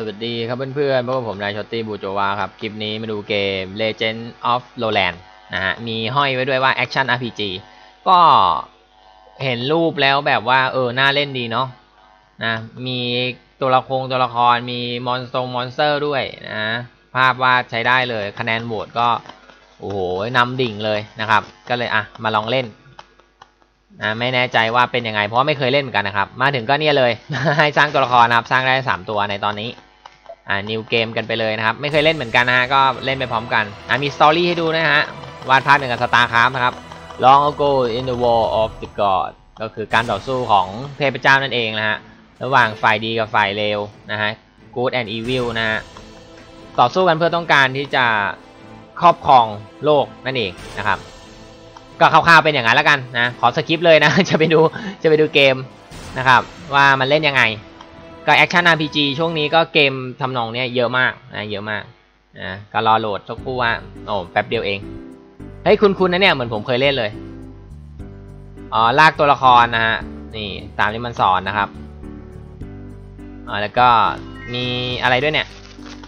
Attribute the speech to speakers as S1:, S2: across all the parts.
S1: วัสดีครับเพื่อนๆพบกับผมนายช็อตตี้บูโจวาครับคลิปนี้มาดูเกม Legend of Lowland นะฮะมีห้อยไว้ด้วยว่า Action RPG ก็เห็นรูปแล้วแบบว่าน่าเล่นดีเนาะนะมีตัวละครมีมอนสเตอร์ด้วยนะภาพวาดใช้ได้เลยคะแนนโหวตก็โอ้โหนำดิ่งเลยนะครับก็เลยมาลองเล่นไม่แน่ใจว่าเป็นยังไงเพราะไม่เคยเล่นเหมือนกันนะครับมาถึงก็เนี่ยเลย ให้สร้างตัวละครนะครับสร้างได้3ตัวในตอนนี้นิวเกมกันไปเลยนะครับไม่เคยเล่นเหมือนกันนะฮะก็เล่นไปพร้อมกันมีสตอรี่ให้ดูนะฮะวาดภาพหนึ่งกับสตาร์คราฟนะครับ Long ago in the war of the god ก็คือการต่อสู้ของเทพเจ้านั่นเองนะฮะระหว่างฝ่ายดีกับฝ่ายเลวนะฮะ good and evil นะฮะต่อสู้กันเพื่อต้องการที่จะครอบครองโลกนั่นเองนะครับก็คร่าวๆเป็นอย่างนั้นแล้วกันนะขอสกิปเลยนะ จะไปดูเกมนะครับว่ามันเล่นยังไงก็แอคชั่น RPG ช่วงนี้ก็เกมทำนองเนี้ยเยอะมากนะเยอะมากนะก็รอโหลดสักครู่ว่าแป๊บเดียวเองเฮ้ยคุณนะเนี่ยเหมือนผมเคยเล่นเลยลากตัวละครนะฮะนี่ตามที่มันสอนนะครับแล้วก็มีอะไรด้วยเนี่ย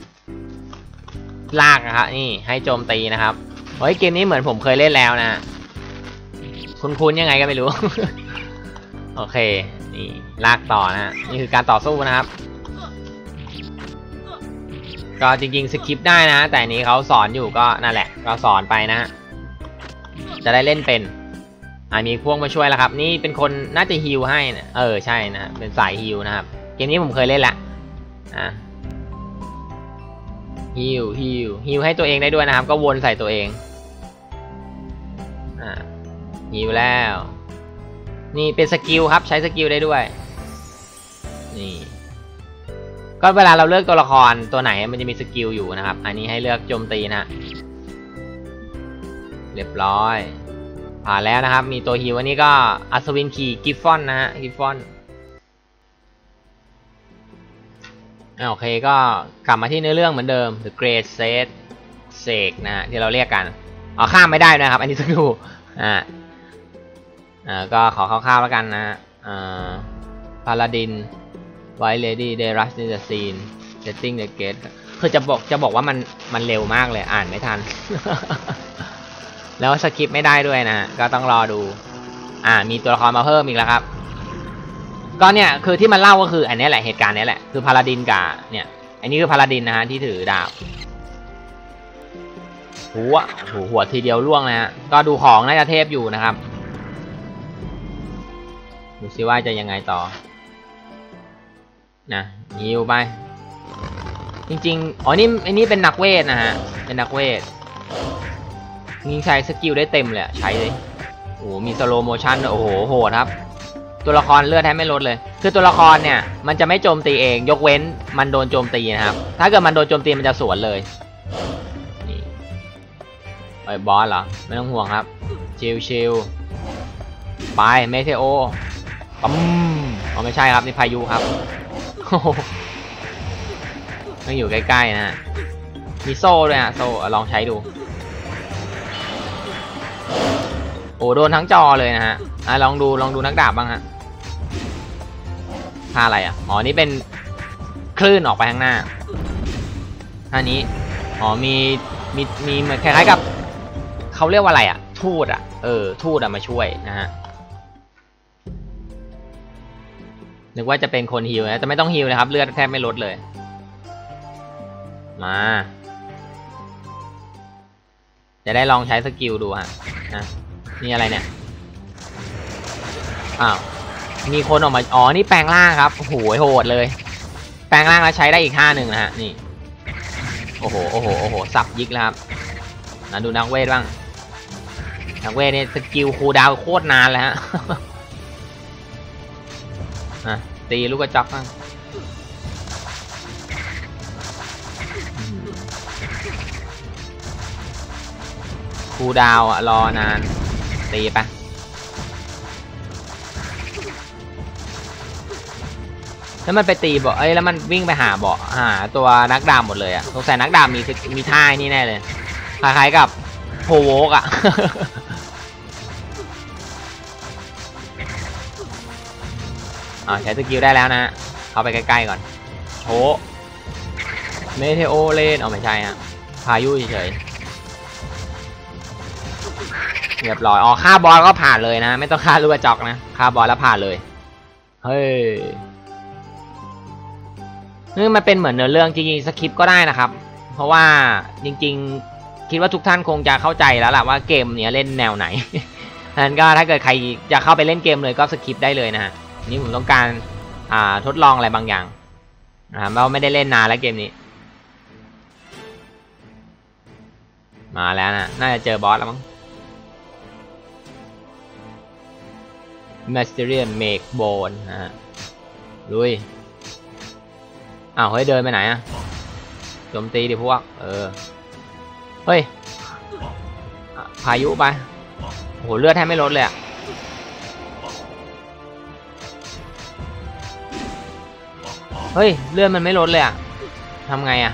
S1: ลากนะครับนี่ให้โจมตีนะครับเฮ้ยเกมนี้เหมือนผมเคยเล่นแล้วนะคุ้นยังไงก็ไม่รู้ โอเคนี่ลากต่อนะนี่คือการต่อสู้นะครับก็จริงๆสคริปต์ได้นะแต่นี้เขาสอนอยู่ก็นั่นแหละก็สอนไปนะจะได้เล่นเป็นมีพวกมาช่วยแล้วครับนี่เป็นคนน่าจะฮีลให้นะใช่นะเป็นสายฮีลนะครับเกมนี้ผมเคยเล่นละฮีลให้ตัวเองได้ด้วยนะครับก็วนใส่ตัวเองฮีลแล้วนี่เป็นสกิลครับใช้สกิลได้ด้วยนี่ก็เวลาเราเลือกตัวละครตัวไหนมันจะมีสกิลอยู่นะครับอันนี้ให้เลือกโจมตีนะเรียบร้อยผ่านแล้วนะครับมีตัวฮีลอันนี้ก็อัศวินขี่กิฟฟอนนะฮะกิฟฟอนโอเคก็กลับมาที่เนื้อเรื่องเหมือนเดิม The Great Sage นะฮะที่เราเรียกกันข้ามไม่ได้นะครับอันนี้ต้องดูก็ขอคร่าวๆแล้วกันนะพาลาดินไวท์เลดี้เดรัสในเดอะซีนเซตติ้งเดอะเกตคือจะบอกว่ามันเร็วมากเลยอ่านไม่ทัน แล้วสคริปต์ไม่ได้ด้วยนะก็ต้องรอดูมีตัวละครมาเพิ่มอีกแล้วครับก็เนี่ยคือที่มันเล่าก็คืออันนี้แหละเหตุการณ์นี้แหละคือพาลาดินกับเนี่ยอันนี้คือพาลาดินนะฮะที่ถือดาบหัวทีเดียวล่วงนะฮะก็ดูของน่าจะเทพอยู่นะครับดูซิว่าจะยังไงต่อนะฮิวไปจริงๆอันนี้เป็นนักเวทนะฮะเป็นนักเวทยิงใช้สกิลได้เต็มเลยใช้เลยมีสโลโมชั่นโอ้โหโหดครับตัวละครเลือดแทบไม่ลดเลยคือตัวละครเนี่ยมันจะไม่โจมตีเองยกเว้นมันโดนโจมตีนะครับถ้าเกิดมันโดนโจมตีมันจะสวนเลยนี่บอสเหรอไม่ต้องห่วงครับชิลไปเมเทโอไม่ใช่ครับนี่พายุครับต้องอยู่ใกล้ๆนะมีโซ่ด้วยโซ่ลองใช้ดูโดนทั้งจอเลยนะฮะลองดูนักดาบบ้างฮะท่าอะไรนี่เป็นคลื่นออกไปข้างหน้าท่านี้มีคล้ายๆกับเขาเรียกว่าอะไรทูตทูตมาช่วยนะฮะนึกว่าจะเป็นคนฮีลนะแต่ไม่ต้องฮีลนะครับเลือดแทบไม่ลดเลยมาจะได้ลองใช้สกิลดูฮะนี่อะไรเนี่ยมีคนออกมานี่แปลงร่างครับโอ้โหโหดเลยแปลงร่างแล้วใช้ได้อีกท่าหนึ่งนะฮะนี่โอ้โหสับยิกแล้วครับดูนักเวทบ้างนักเวทนี่สกิลคูลดาวน์โคตรนานเลยฮะตีลูกกระจอกบ้างคูลดาวน์รอนานตีไปแล้วมันไปตีเบาะแล้วมันวิ่งไปหาเบาะตัวนักดาบหมดเลยสงสัยนักดาบมีท่านี่แน่เลยคล้ายๆกับโพโวกใช้สกิลได้แล้วนะเข้าไปใกล้ๆก่อนโชเมเทโอเลนเอาไม่ใช่ฮะพายุเฉยเรียบร้อยอ๋อฆ่าบอสก็ผ่านเลยนะไม่ต้องฆ่าลูกกระจอกนะฆ่าบอสแล้วผ่านเลยเฮ้ยนี่มันเป็นเหมือนเนื้อเรื่องจริงๆสคริปต์ก็ได้นะครับเพราะว่าจริงๆคิดว่าทุกท่านคงจะเข้าใจแล้วล่ะว่าเกมเนี้ยเล่นแนวไหนฉะนั้นก็ถ้าเกิดใครจะเข้าไปเล่นเกมเลยก็สคริปต์ได้เลยนะฮะนี่ผมต้องการทดลองอะไรบางอย่างเราไม่ได้เล่นนานแล้วเกมนี้มาแล้วนะน่าจะเจอบอสแล้วมั้ง Mysterious Make Bone นะฮะลุยอ้าวเฮ้ยเดินไปไหนอะโจมตีดิพวกเฮ้ยพายุไปโหเลือดแทบไม่ลดเลยอะเฮ้ยเลือดมันไม่ลดเลยอะทำไงอะ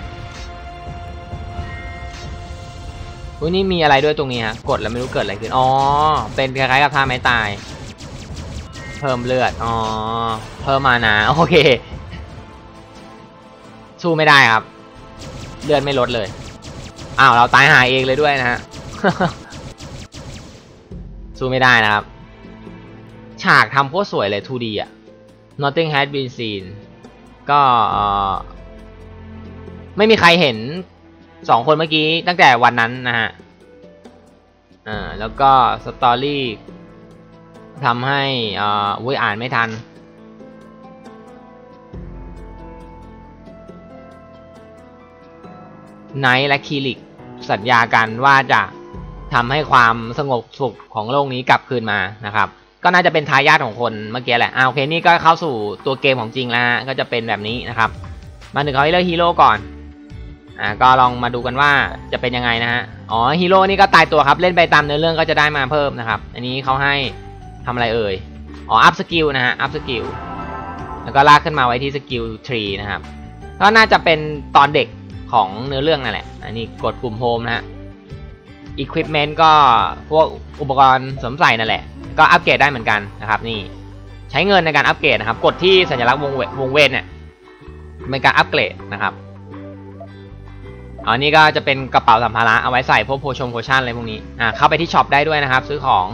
S1: อุ้ยนี่มีอะไรด้วยตรงนี้ฮะกดแล้วไม่รู้เกิดอะไรขึ้นอ๋อเป็นคล้ายๆกับท่าไม้ตายเพิ่มเลือดอ๋อเพิ่มมานะโอเคสู้ไม่ได้ครับเลือดไม่ลดเลยอ้าวเราตายหายเองเลยด้วยนะฮะ สู้ไม่ได้นะครับฉากทำโคตรสวยเลย 2D อ่ะ Nothing has been seen ก็ไม่มีใครเห็น2คนเมื่อกี้ตั้งแต่วันนั้นนะฮะแล้วก็สตอรี่ทำให้อ่านไม่ทันไนท์และคิริกสัญญากันว่าจะทำให้ความสงบสุขของโลกนี้กลับคืนมานะครับก็น่าจะเป็นทายาทของคนเมื่อกี้แหละโอเคนี่ก็เข้าสู่ตัวเกมของจริงแล้วก็จะเป็นแบบนี้นะครับมาถึงเขาให้เลือกฮีโร่ก่อนก็ลองมาดูกันว่าจะเป็นยังไงนะฮะอ๋อฮีโร่นี่ก็ตายตัวครับเล่นไปตามเนื้อเรื่องก็จะได้มาเพิ่มนะครับอันนี้เขาให้ทำอะไรเอ่ยอ๋ออัพสกิลนะฮะอัพสกิลแล้วก็ลากขึ้นมาไว้ที่สกิลทรีนะครับก็น่าจะเป็นตอนเด็กของเนื้อเรื่องนั่นแหละอันนี้กดปุ่มโฮมนะฮะ Equipment ก็พวกอุปกรณ์สวมใส่นั่นแหละก็อัปเกรดได้เหมือนกันนะครับนี่ใช้เงินในการอัปเกรดนะครับกดที่สัญลักษณ์วงเว้นเนี่ยเป็นการอัปเกรดนะครับนี่ก็จะเป็นกระเป๋าสัมภาระเอาไว้ใส่พวกโพชั่นอะไรพวกนี้เข้าไปที่ช็อปได้ด้วยนะครับซื้อของ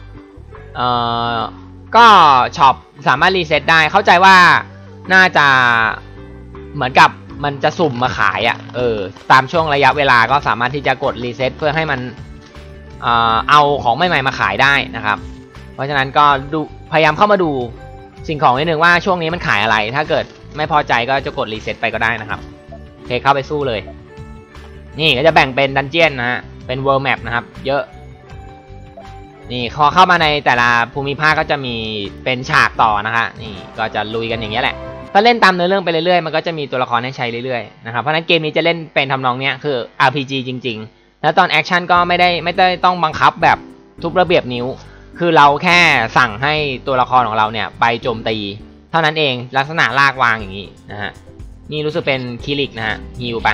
S1: ก็ช็อปสามารถรีเซ็ตได้เข้าใจว่าน่าจะเหมือนกับมันจะสุ่มมาขายตามช่วงระยะเวลาก็สามารถที่จะกดรีเซ็ตเพื่อให้มันเอาของใหม่ๆมาขายได้นะครับเพราะฉะนั้นก็ดูพยายามเข้ามาดูสิ่งของนิดนึงว่าช่วงนี้มันขายอะไรถ้าเกิดไม่พอใจก็จะกดรีเซ็ตไปก็ได้นะครับโอเคเข้าไปสู้เลยนี่ก็จะแบ่งเป็นดันเจียนนะฮะเป็นเวิลด์แมปนะครับเยอะนี่พอเข้ามาในแต่ละภูมิภาคก็จะมีเป็นฉากต่อนะคะนี่ก็จะลุยกันอย่างเงี้ยแหละก็เล่นตามเนื้อเรื่องไปเรื่อยๆมันก็จะมีตัวละครให้ใช้เรื่อยๆนะครับเพราะฉะนั้นเกมนี้จะเล่นเป็นทำนองเนี้ยคือ RPG จริงๆแล้วตอนแอคชั่นก็ไม่ได้ต้องบังคับแบบทุบระเบียบนิ้วคือเราแค่สั่งให้ตัวละครของเราเนี่ยไปโจมตีเท่านั้นเองลักษณะลากวางอย่างนี้นะฮะนี่รู้สึกเป็นคิริกนะฮะฮิวไป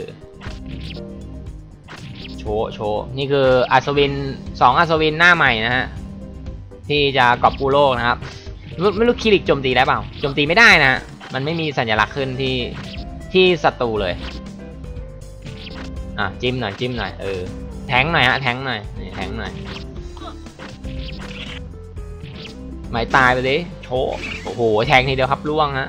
S1: โชว์นี่คืออัศวิน2อัศวินหน้าใหม่นะฮะที่จะกอบกู้โลกนะครับไม่รู้คิริกโจมตีได้เปล่าโจมตีไม่ได้นะมันไม่มีสัญลักษณ์ขึ้นที่ศัตรูเลยจิ้มหน่อยแทงหน่อยฮะแทงหน่อยนี่แทงหน่อยไม่ตายไปดิโชว์โอ้โหแทงทีเดียวครับล่วงฮะ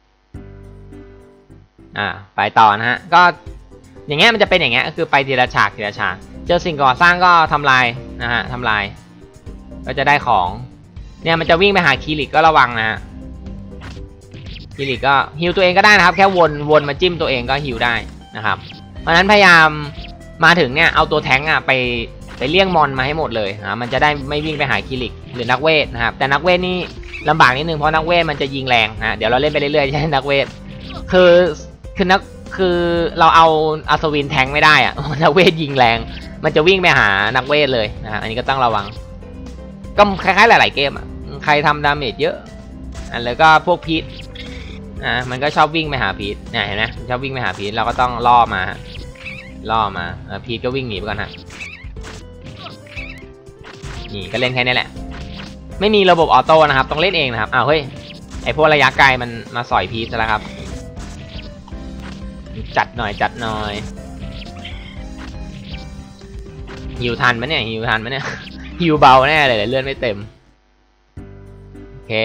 S1: ไปต่อนะฮะก็อย่างเงี้ยมันจะเป็นอย่างเงี้ยคือไปทีละฉากเจอสิ่งก่อสร้างก็ทำลายนะฮะทำลายก็จะได้ของเนี่ยมันจะวิ่งไปหาคิริกก็ระวังนะฮะคิริกก็ฮิวตัวเองก็ได้นะครับแค่วนมาจิ้มตัวเองก็ฮิวได้นะครับเพราะฉะนั้นพยายามมาถึงเนี่ยเอาตัวแทงไปเลี่ยงมอนมาให้หมดเลยนะมันจะได้ไม่วิ่งไปหาคิริกหรือนักเวทนะครับแต่นักเวทนี่ลำบากนิดนึงเพราะนักเวทมันจะยิงแรงนะเดี๋ยวเราเล่นไปเรื่อยๆใช่นักเวทคือเราเอาอัศวินแทงไม่ได้นักเวทยิงแรงมันจะวิ่งไปหานักเวทเลยนะอันนี้ก็ต้องระวังก็คล้ายๆหลายๆเกมใครทำดาเมจเยอะแล้วก็พวกพีทมันก็ชอบวิ่งไปหาพีทเนี่ยเห็นไหมชอบวิ่งไปหาพีทเราก็ต้องล่อมาพีทก็วิ่งหนีไปก่อนฮะนี่ก็เล่นแค่นี้แหละไม่มีระบบออโต้นะครับต้องเล่นเองนะครับเฮ้ยไอพวกระยะไกลมันมาสอยพีทซะแล้วครับจัดหน่อยฮิวทันไหมเนี่ยฮิวเบาแน่เลยเลื่อนไม่เต็มโอเค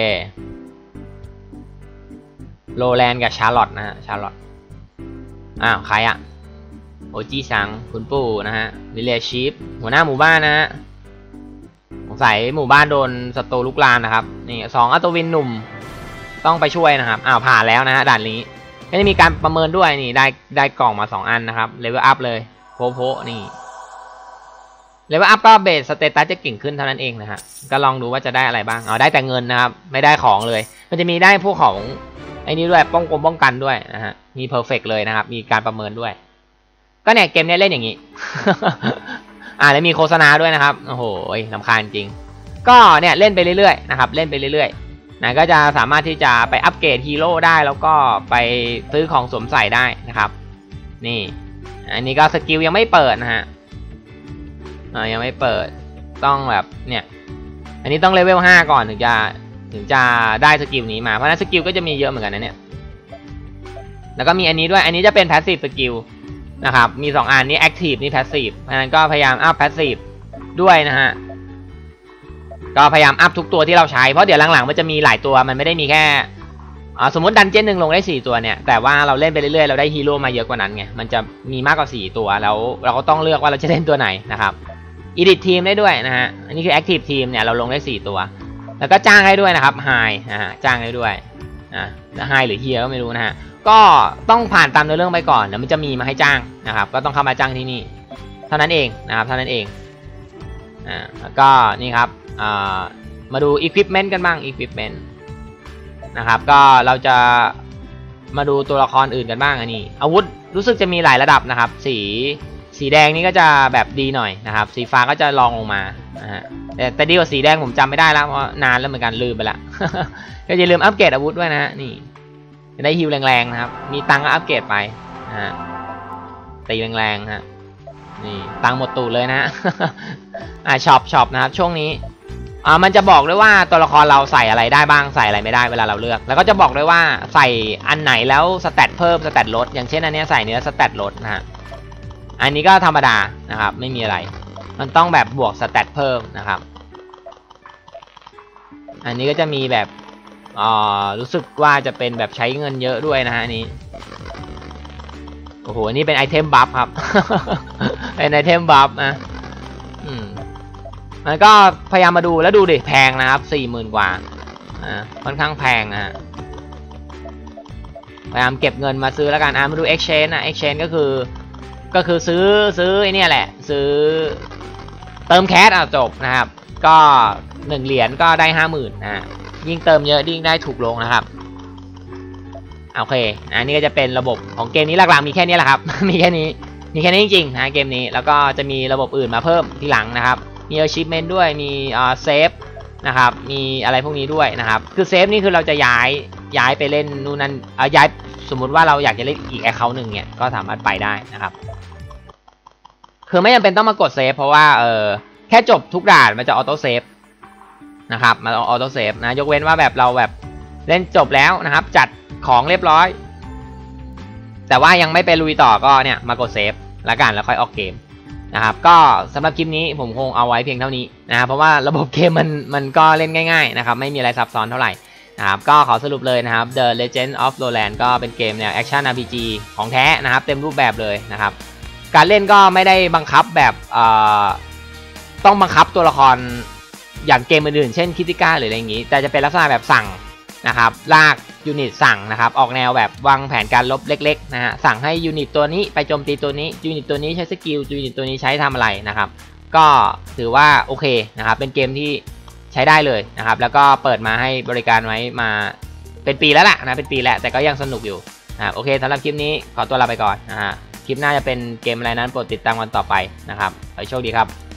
S1: โรแลนด์กับชาร์ลอตนะฮะอ้าวใครอะโอจิซังคุณปู่นะฮะวิลเลชีฟหัวหน้าหมู่บ้านนะฮะสงสัยหมู่บ้านโดนศัตรูลุกลามนะครับนี่2อัตวินหนุ่มต้องไปช่วยนะครับอ้าวผ่านแล้วนะฮะด่านนี้ก็จะมีการประเมินด้วยนี่ได้กล่องมา2อันนะครับเลเวลอัพเลยโพนี่เลเวลอัพก็เบสสเตตัสจะเก่งขึ้นเท่านั้นเองนะฮะก็ลองดูว่าจะได้อะไรบ้างได้แต่เงินนะครับไม่ได้ของเลยมันจะมีได้พวกของไอ้นี้ด้วยป้องกันด้วยนะฮะมีเพอร์เฟกต์เลยนะครับมีการประเมินด้วยก็เนี่ยเกมนี้เล่นอย่างนี้ แล้วมีโฆษณาด้วยนะครับโอ้โหรำคาญจริงก็เนี่ยเล่นไปเรื่อยๆนะครับเล่นไปเรื่อยๆนะก็จะสามารถที่จะไปอัปเกรดฮีโร่ได้แล้วก็ไปซื้อของสวมใส่ได้นะครับนี่อันนี้ก็สกิลยังไม่เปิดนะฮะยังไม่เปิดต้องแบบเนี่ยอันนี้ต้องเลเวล5ก่อนถึงจะได้สกิลนี้มาเพราะนั้นสกิลก็จะมีเยอะเหมือนกันนะเนี่ยแล้วก็มีอันนี้ด้วยอันนี้จะเป็นแพสซีฟสกิลนะครับมี2อันนี้แอคทีฟนี่แพสซีฟเพราะฉะนั้นก็พยายามอัพแพสซีฟด้วยนะฮะก็พยายามอัพทุกตัวที่เราใช้เพราะเดี๋ยวหลังๆมันจะมีหลายตัวมันไม่ได้มีแค่สมมติดันเจี้ยนหนึ่งลงได้4ตัวเนี่ยแต่ว่าเราเล่นไปเรื่อยๆเราได้ฮีโร่มาเยอะกว่านั้นไงมันจะมีมากกว่า4ตัวแล้วเราก็ต้องเลือกว่าเราจะเล่นตัวไหนนะครับEdit Team ได้ด้วยนะฮะอันนี้คือ Active Team เนี่ยเราลงได้4ตัวแล้วก็จ้างให้ด้วยนะครับ High จ้างให้ด้วยHigh หรือ Here ก็ไม่รู้นะฮะก็ต้องผ่านตามเนื้อเรื่องไปก่อนแล้วมันจะมีมาให้จ้างนะครับก็ต้องเข้ามาจ้างที่นี่เท่านั้นเองนะครับเท่านั้นเองแล้วก็นี่ครับมาดู Equipment กันบ้าง Equipment นะครับก็เราจะมาดูตัวละครอื่นกันบ้างอันนี้อาวุธรู้สึกจะมีหลายระดับนะครับสีแดงนี่ก็จะแบบดีหน่อยนะครับสีฟ้าก็จะรองลงมาแต่ดีกว่าสีแดงผมจำไม่ได้แล้วเพราะนานแล้วเหมือนกันลืมไปละ ก็อย่าลืมอัปเกรดอาวุธด้วยนะฮะนี่จะได้ฮิวแรงๆนะครับมีตังก็อัปเกรดไปตีแรงๆฮะนี่ตังหมดตูดเลยนะฮะ ช็อปนะครับช่วงนี้มันจะบอกด้วยว่าตัวละครเราใส่อะไรได้บ้างใส่อะไรไม่ได้เวลาเราเลือกแล้วก็จะบอกด้วยว่าใส่อันไหนแล้วสแตทเพิ่มสแตทลดอย่างเช่นอันนี้ใส่เนื้อสแตทลดนะฮะอันนี้ก็ธรรมดานะครับไม่มีอะไรมันต้องแบบบวกสแตทเพิ่มนะครับอันนี้ก็จะมีแบบรู้สึกว่าจะเป็นแบบใช้เงินเยอะด้วยนะฮะอันนี้โอ้โหอันนี้เป็นไอเทมบัฟครับ เป็นไอเทมบัฟนะมันก็พยายามมาดูแล้วดูดิแพงนะครับ40,000 กว่าค่อนข้างแพงนะฮะพยายามเก็บเงินมาซื้อแล้วกันมาดู exchange นะ exchange ก็คือซื้อไอ้นี่แหละซื้อเติมแคสจบนะครับก็1เหรียญก็ได้ 50,000นะยิ่งเติมเยอะยิ่งได้ถูกลงนะครับโอเคอันนี้ก็จะเป็นระบบของเกมนี้หลักๆมีแค่นี้แหละครับ มีแค่นี้จริงๆนะเกมนี้แล้วก็จะมีระบบอื่นมาเพิ่มทีหลังนะครับมี achievement ด้วยมีเซฟนะครับมีอะไรพวกนี้ด้วยนะครับคือเซฟนี่คือเราจะย้ายไปเล่นนู่นนั่นย้ายสมมุติว่าเราอยากจะเล่นอีก account หนึ่งเนี่ยก็สามารถไปได้นะครับคือไม่จำเป็นต้องมากดเซฟเพราะว่าแค่จบทุกด่านมันจะออโต้เซฟนะครับมันออโต้เซฟนะยกเว้นว่าแบบเราแบบเล่นจบแล้วนะครับจัดของเรียบร้อยแต่ว่ายังไม่ไปลุยต่อก็เนี่ยมากดเซฟแล้วกันแล้วค่อยออกเกมนะครับก็สำหรับคลิปนี้ผมคงเอาไว้เพียงเท่านี้นะครับเพราะว่าระบบเกมมันก็เล่นง่ายๆนะครับไม่มีอะไรซับซ้อนเท่าไหร่นะครับก็ขอสรุปเลยนะครับ The Legend of Lowland ก็เป็นเกมแนว Action RPG ของแท้นะครับเต็มรูปแบบเลยนะครับการเล่นก็ไม่ได้บังคับแบบต้องบังคับตัวละครอย่างเกมอื่นๆเช่นคิติก้าหรืออะไรอย่างนี้แต่จะเป็นลักษณะแบบสั่งนะครับลากยูนิตสั่งนะครับออกแนวแบบวางแผนการลบเล็กๆนะฮะสั่งให้ยูนิตตัวนี้ไปโจมตีตัวนี้ยูนิตตัวนี้ใช้สกิลยูนิตตัวนี้ใช้ทำอะไรนะครับก็ถือว่าโอเคนะครับเป็นเกมที่ใช้ได้เลยนะครับแล้วก็เปิดมาให้บริการไว้มาเป็นปีแล้วล่ะนะเป็นปีแล้วแต่ก็ยังสนุกอยู่โอเคสำหรับคลิปนี้ขอตัวลาไปก่อนนะฮะคลิปหน้าจะเป็นเกมอะไรนั้นโปรดติดตามวันต่อไปนะครับขอให้โชคดีครับ